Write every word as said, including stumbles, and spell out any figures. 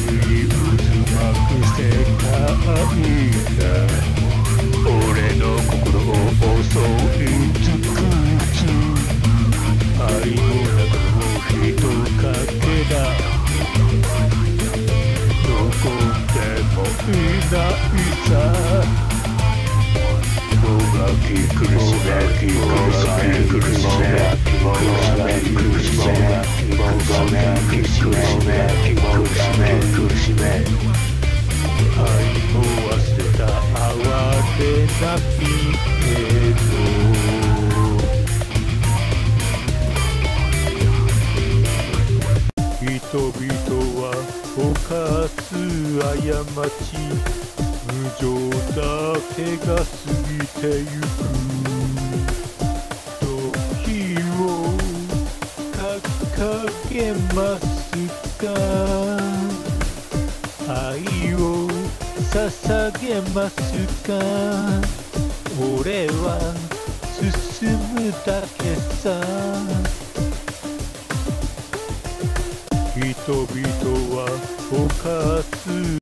に渦巻く世界が俺の心を襲い尽くす愛の中のひとかけらどこでもいないさもがき苦しめき苦しめ苦しめもがき苦しめもがき苦しめ苦しめ苦しめ愛を忘れた哀れなきけど人々は犯す過ち無情だけが過ぎてゆく時を掲げますか愛を捧げますか俺は進むだけさ人々は犯す